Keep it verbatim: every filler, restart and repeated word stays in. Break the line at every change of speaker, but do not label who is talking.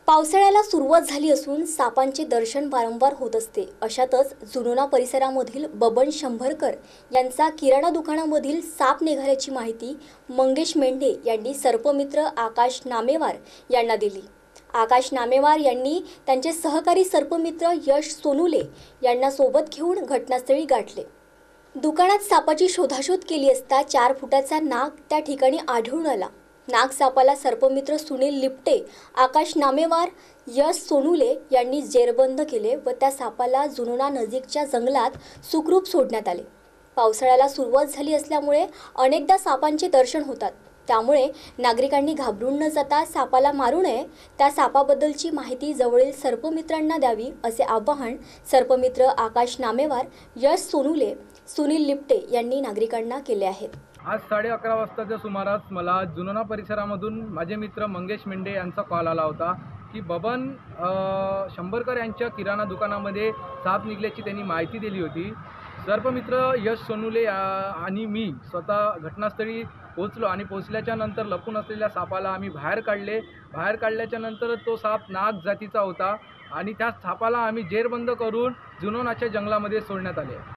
पावसाळ्याला सुरुवात झाली असून सापांचे दर्शन वारंवार होत असते। अशातच जुनोना परिसरामधील बबन शंभरकर यांचा किराणा दुकानामधील साप निघाल्याची माहिती मंगेश मेंढे यांनी सर्पमित्र आकाश नामेवार यांना दिली। आकाश नामेवार यांनी त्यांचे सहकारी सर्पमित्र यश सोनुले यांना सोबत घेऊन घटनास्थळी गाठले। दुकानात सापाची शोधाशोध केली असता चार फुटाचा नाग त्या ठिकाणी आढळून आला। नाग सापाला सर्पमित्र सुनील लिप्टे, आकाश नामेवार, यश सोनुले यांनी जेरबंद केले व त्या सापाला जुनोना नजीकच्या जंगलात सुखरूप सोडण्यात आले। पावसाळ्याला सुरुवात झाली असल्यामुळे अनेकदा सापांचे दर्शन होतात, त्यामुळे नागरिकांनी घाबरून न जाता सापाला मारू नये, त्या सापाबद्दलची माहिती जवळील सर्पमित्रांना द्यावी असे आवाहन सर्पमित्र आकाश नामेवार, यश सोनुले, सुनील लिप्टे यांनी नागरिकांना केले आहे।
आज साडे अकरा वाजताच्या सुमारास मला जुनोना परिसरामधून माझे मित्र मंगेश मेंढे यांचा कॉल आला होता की बबन शंभरकर यांच्या किराणा दुकानामध्ये साप निघल्याची त्यांनी माहिती दिली होती। सर्पमित्र यश सोनुले आणि मी स्वतः घटनास्थळी पोहोचलो आणि पोहोचल्याच्या नंतर लपून असलेल्या सापाला आम्ही बाहेर काढले। बाहेर काढल्याच्या नंतर तो साप नाग जातीचा होता आणि त्या सापाला आम्ही जेरबंद करून जुनोनाच्या जंगलामध्ये सोडण्यात आले।